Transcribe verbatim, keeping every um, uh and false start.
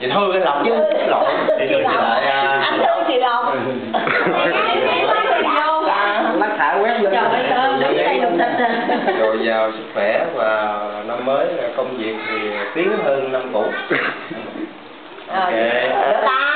Vậy thôi cái Lộc chứ lộn thì được chị lại à. Anh thương chị Lộc. Lắc thả quét lên. Trời ơi, lấy tay lục thịt à. Rồi vào sức khỏe và năm mới công việc thì tiến hơn năm cũ. Ok.